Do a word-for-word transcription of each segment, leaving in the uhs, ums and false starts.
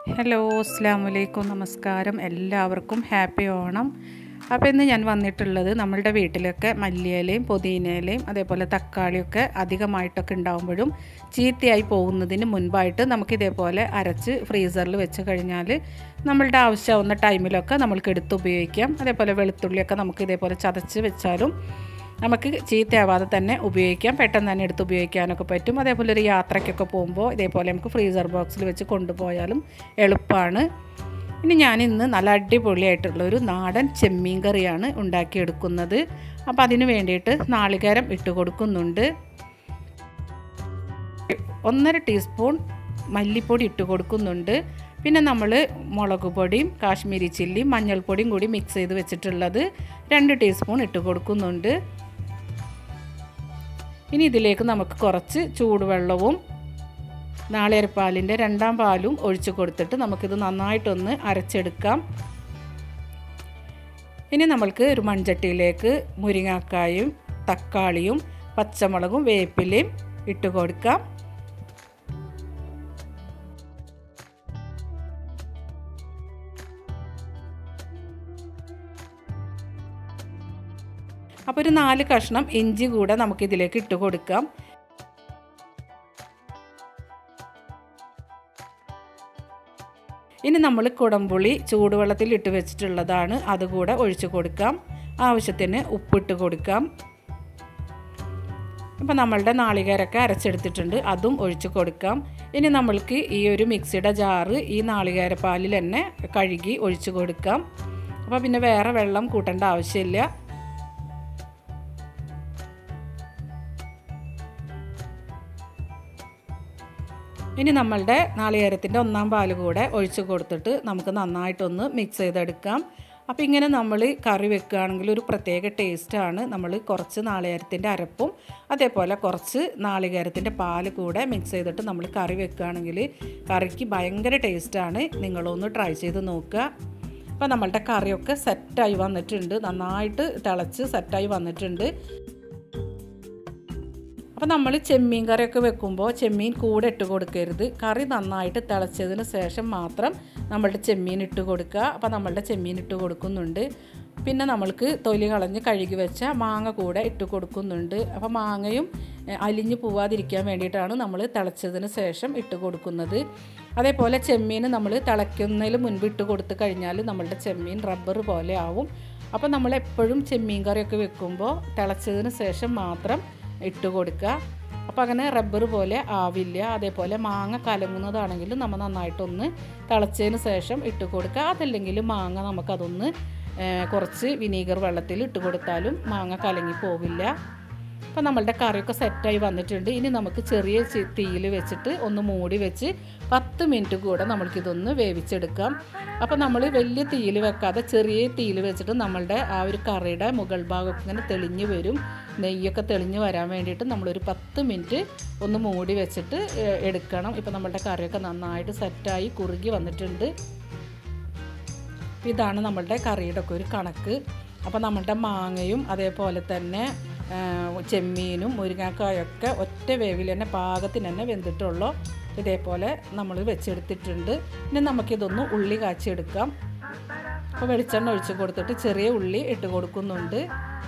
Hello അസ്സലാമു അലൈക്കും നമസ്കാരം എല്ലാവർക്കും ഹാപ്പി ഓണം. അപ്പോൾ ഇന്ന് ഞാൻ വന്നിട്ടുള്ളത് നമ്മളുടെ വീട്ടിലൊക്കെ മല്ലിയിലയും പുതിനയിലയും അതേപോലെ തക്കാളിയൊക്കെ അധികമായിട്ടൊക്കെ ഉണ്ടാകുമ്പോഴും ചീത്തയായി പോകുന്നതിന് മുൻപായിട്ട് നമുക്കിതേപോലെ അരച്ച് ഫ്രീസറിൽ വെച്ച് കഴിഞ്ഞാൽ നമ്മളുടെ ആവശ്യമാവുന്ന ടൈമിലൊക്കെ നമ്മൾക്ക് എടുത്ത് ഉപയോഗിക്കാം. അതേപോലെ വെളുത്തുള്ളിയൊക്കെ നമുക്ക് ഇതേപോലെ ചതച്ച് വെച്ചാലും നമുക്ക് ചീത്തയാവാതെ തന്നെ ഉപയോഗിക്കാം, പെട്ടെന്ന് തന്നെ എടുത്ത് ഉപയോഗിക്കാനൊക്കെ പറ്റും. അതേപോലെ ഒരു യാത്രയ്ക്കൊക്കെ പോകുമ്പോൾ ഇതേപോലെ നമുക്ക് ഫ്രീസർ ബോക്സിൽ വെച്ച് കൊണ്ടുപോയാലും എളുപ്പമാണ്. ഇനി ഞാനിന്ന് നല്ല അടിപൊളിയായിട്ടുള്ളൊരു നാടൻ ചെമ്മീൻ കറിയാണ് ഉണ്ടാക്കിയെടുക്കുന്നത്. അപ്പോൾ അതിന് വേണ്ടിയിട്ട് നാളികേരം ഇട്ട് കൊടുക്കുന്നുണ്ട്. ഒന്നര ടീസ്പൂൺ മല്ലിപ്പൊടി ഇട്ട് കൊടുക്കുന്നുണ്ട്. പിന്നെ നമ്മൾ മുളക് പൊടിയും കാശ്മീരി ചില്ലിയും മഞ്ഞൾപ്പൊടിയും കൂടി മിക്സ് ചെയ്ത് വെച്ചിട്ടുള്ളത് രണ്ട് ടീസ്പൂൺ ഇട്ട് കൊടുക്കുന്നുണ്ട്. ഇനി ഇതിലേക്ക് നമുക്ക് കുറച്ച് ചൂടുവെള്ളവും നാളികേരപ്പാലിൻ്റെ രണ്ടാം പാലും ഒഴിച്ച് കൊടുത്തിട്ട് നമുക്കിത് നന്നായിട്ടൊന്ന് അരച്ചെടുക്കാം. ഇനി നമ്മൾക്ക് ഒരു മൺചട്ടിയിലേക്ക് മുരിങ്ങാക്കായും തക്കാളിയും പച്ചമുളകും വേപ്പിലയും ഇട്ട് കൊടുക്കാം. അപ്പോൾ ഒരു നാല് കഷ്ണം ഇഞ്ചി കൂടെ നമുക്കിതിലേക്ക് ഇട്ട് കൊടുക്കാം. ഇനി നമ്മൾ കുടംപുളി ചൂടുവെള്ളത്തിൽ ഇട്ട് വെച്ചിട്ടുള്ളതാണ്, അതുകൂടെ ഒഴിച്ച് കൊടുക്കാം. ആവശ്യത്തിന് ഉപ്പിട്ട് കൊടുക്കാം. അപ്പോൾ നമ്മളുടെ നാളികേരമൊക്കെ അരച്ചെടുത്തിട്ടുണ്ട്, അതും ഒഴിച്ച് കൊടുക്കാം. ഇനി നമ്മൾക്ക് ഈ ഒരു മിക്സിയുടെ ജാറ് ഈ നാളികേരപ്പാലിൽ തന്നെ കഴുകി ഒഴിച്ച് കൊടുക്കാം. അപ്പോൾ പിന്നെ വേറെ വെള്ളം കൂട്ടേണ്ട ആവശ്യമില്ല. ഇനി നമ്മളുടെ നാളികേരത്തിൻ്റെ ഒന്നാം പാൽ കൂടെ ഒഴിച്ച് കൊടുത്തിട്ട് നമുക്ക് നന്നായിട്ടൊന്ന് മിക്സ് ചെയ്തെടുക്കാം. അപ്പോൾ ഇങ്ങനെ നമ്മൾ കറി വെക്കുകയാണെങ്കിൽ ഒരു പ്രത്യേക ടേസ്റ്റാണ്. നമ്മൾ കുറച്ച് നാളികേരത്തിൻ്റെ അരപ്പും അതേപോലെ കുറച്ച് നാളികേരത്തിൻ്റെ പാൽ കൂടെ മിക്സ് ചെയ്തിട്ട് നമ്മൾ കറി വെക്കുകയാണെങ്കിൽ കറിക്ക് ഭയങ്കര ടേസ്റ്റാണ്. നിങ്ങളൊന്ന് ട്രൈ ചെയ്ത് നോക്കുക. അപ്പോൾ നമ്മളുടെ കറിയൊക്കെ സെറ്റായി വന്നിട്ടുണ്ട്, നന്നായിട്ട് തിളച്ച് സെറ്റായി വന്നിട്ടുണ്ട്. അപ്പോൾ നമ്മൾ ചെമ്മീൻ കറിയൊക്കെ വെക്കുമ്പോൾ ചെമ്മീൻ കൂടെ ഇട്ട് കൊടുക്കരുത്. കറി നന്നായിട്ട് തിളച്ചതിന് ശേഷം മാത്രം നമ്മളുടെ ചെമ്മീൻ ഇട്ട് കൊടുക്കുക. അപ്പോൾ നമ്മളുടെ ചെമ്മീൻ ഇട്ട് കൊടുക്കുന്നുണ്ട്. പിന്നെ നമ്മൾക്ക് തൊലി കളഞ്ഞ് കഴുകി വെച്ച മാങ്ങ കൂടെ ഇട്ട് കൊടുക്കുന്നുണ്ട്. അപ്പോൾ മാങ്ങയും അലിഞ്ഞു പോവാതിരിക്കാൻ വേണ്ടിയിട്ടാണ് നമ്മൾ തിളച്ചതിന് ശേഷം ഇട്ട് കൊടുക്കുന്നത്. അതേപോലെ ചെമ്മീൻ നമ്മൾ തിളയ്ക്കുന്നതിന് മുൻപ് ഇട്ട് കൊടുത്തു കഴിഞ്ഞാൽ നമ്മളുടെ ചെമ്മീൻ റബ്ബർ പോലെ ആവും. അപ്പോൾ നമ്മൾ എപ്പോഴും ചെമ്മീൻ കറിയൊക്കെ വെക്കുമ്പോൾ തിളച്ചതിന് ശേഷം മാത്രം ഇട്ട് കൊടുക്കുക. അപ്പോൾ അങ്ങനെ റബ്ബർ പോലെ ആവില്ല. അതേപോലെ മാങ്ങ കലങ്ങുന്നതാണെങ്കിൽ നമ്മൾ നന്നായിട്ടൊന്ന് തിളച്ചതിന് ശേഷം ഇട്ട് കൊടുക്കുക. അതല്ലെങ്കിൽ മാങ്ങ നമുക്കതൊന്ന് കുറച്ച് വിനീഗർ വെള്ളത്തിൽ ഇട്ട് കൊടുത്താലും മാങ്ങ കലങ്ങി പോവില്ല. അപ്പോൾ നമ്മളുടെ കറിയൊക്കെ സെറ്റായി വന്നിട്ടുണ്ട്. ഇനി നമുക്ക് ചെറിയ തീയിൽ വെച്ചിട്ട് ഒന്ന് മൂടി വെച്ച് പത്ത് മിനിറ്റ് കൂടെ നമ്മൾക്കിതൊന്ന് വേവിച്ചെടുക്കാം. അപ്പോൾ നമ്മൾ വലിയ തീയിൽ വെക്കാതെ ചെറിയ തീയിൽ വെച്ചിട്ട് നമ്മളുടെ ആ ഒരു കറിയുടെ മുകൾ ഭാഗമൊക്കെ ഇങ്ങനെ തെളിഞ്ഞ് വരും, നെയ്യൊക്കെ തെളിഞ്ഞ് വരാൻ വേണ്ടിയിട്ട് നമ്മളൊരു പത്ത് മിനിറ്റ് ഒന്ന് മൂടി വെച്ചിട്ട് എടുക്കണം. ഇപ്പോൾ നമ്മളുടെ കറിയൊക്കെ നന്നായിട്ട് സെറ്റായി കുറുകി വന്നിട്ടുണ്ട്. ഇതാണ് നമ്മളുടെ കറിയുടെ ഒക്കെ ഒരു കണക്ക്. അപ്പോൾ നമ്മളുടെ മാങ്ങയും അതേപോലെ തന്നെ ചെമ്മീനും മുരിങ്ങാക്കായൊക്കെ ഒറ്റ വേവിൽ തന്നെ പാകത്തിന് തന്നെ വെന്തിട്ടുള്ളൂ. ഇതേപോലെ നമ്മൾ വെച്ചെടുത്തിട്ടുണ്ട്. ഇനി നമുക്കിതൊന്ന് ഉള്ളി കാച്ചിയെടുക്കാം. അപ്പോൾ വെളിച്ചെണ്ണ ഒഴിച്ച് കൊടുത്തിട്ട് ചെറിയ ഉള്ളി ഇട്ട് കൊടുക്കുന്നുണ്ട്.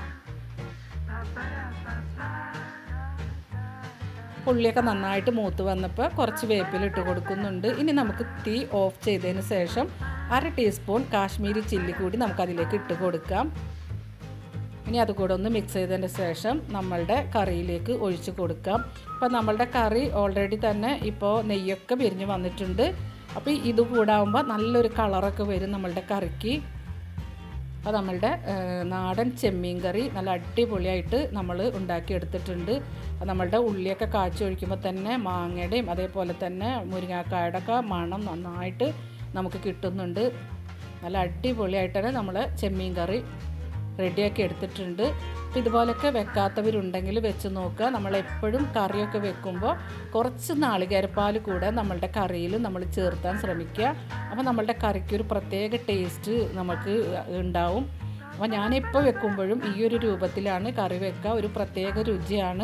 ഉള്ളിയൊക്കെ നന്നായിട്ട് മൂത്ത് വന്നപ്പോൾ കുറച്ച് വേപ്പില ഇട്ട് കൊടുക്കുന്നുണ്ട്. ഇനി നമുക്ക് തീ ഓഫ് ചെയ്തതിന് ശേഷം അര ടീസ്പൂൺ കാശ്മീരി ചില്ലി കൂടി നമുക്കതിലേക്ക് ഇട്ട് കൊടുക്കാം. ഇനി അതുകൂടെ ഒന്ന് മിക്സ് ചെയ്തതിന് ശേഷം നമ്മളുടെ കറിയിലേക്ക് ഒഴിച്ച് കൊടുക്കാം. ഇപ്പോൾ നമ്മളുടെ കറി ഓൾറെഡി തന്നെ ഇപ്പോൾ നെയ്യൊക്കെ പിരിഞ്ഞ് വന്നിട്ടുണ്ട്. അപ്പോൾ ഇത് കൂടാകുമ്പോൾ നല്ലൊരു കളറൊക്കെ വരും നമ്മളുടെ കറിക്ക്. അപ്പോൾ നമ്മളുടെ നാടൻ ചെമ്മീൻ കറി നല്ല അടിപൊളിയായിട്ട് നമ്മൾ ഉണ്ടാക്കിയെടുത്തിട്ടുണ്ട്. നമ്മളുടെ ഉള്ളിയൊക്കെ കാച്ചി ഒഴിക്കുമ്പോൾ തന്നെ മാങ്ങയുടെയും അതേപോലെ തന്നെ മുരിങ്ങാക്കായുടെ ഒക്കെ മണം നന്നായിട്ട് നമുക്ക് കിട്ടുന്നുണ്ട്. നല്ല അടിപൊളിയായിട്ട് തന്നെ നമ്മൾ ചെമ്മീൻ കറി റെഡിയാക്കി എടുത്തിട്ടുണ്ട്. അപ്പോൾ ഇതുപോലൊക്കെ വെക്കാത്തവരുണ്ടെങ്കിൽ വെച്ച് നോക്കുക. നമ്മളെപ്പോഴും കറിയൊക്കെ വെക്കുമ്പോൾ കുറച്ച് നാളികേരപ്പാൽ കൂടെ നമ്മളുടെ കറിയിൽ നമ്മൾ ചേർത്താൻ ശ്രമിക്കുക. അപ്പോൾ നമ്മളുടെ കറിക്കൊരു പ്രത്യേക ടേസ്റ്റ് നമുക്ക് ഉണ്ടാവും. അപ്പോൾ ഞാനിപ്പോൾ വെക്കുമ്പോഴും ഈ ഒരു രൂപത്തിലാണ് കറി വെക്കുക, ഒരു പ്രത്യേക രുചിയാണ്.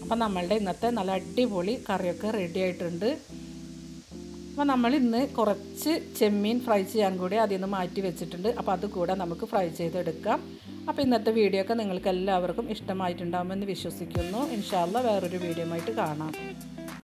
അപ്പോൾ നമ്മളുടെ ഇന്നത്തെ നല്ല അടിപൊളി കറിയൊക്കെ റെഡി ആയിട്ടുണ്ട്. അപ്പോൾ നമ്മൾ ഇന്ന് കുറച്ച് ചെമ്മീൻ ഫ്രൈ ചെയ്യാൻ കൂടി അതിൽ നിന്ന് മാറ്റി വെച്ചിട്ടുണ്ട്. അപ്പോൾ അത് കൂടെ നമുക്ക് ഫ്രൈ ചെയ്തെടുക്കാം. അപ്പോൾ ഇന്നത്തെ വീഡിയോ ഒക്കെ നിങ്ങൾക്ക് എല്ലാവർക്കും ഇഷ്ടമായിട്ടുണ്ടാകുമെന്ന് വിശ്വസിക്കുന്നു. ഇൻഷാ അല്ലാഹ് വേറൊരു വീഡിയോ ആയിട്ട് കാണാം.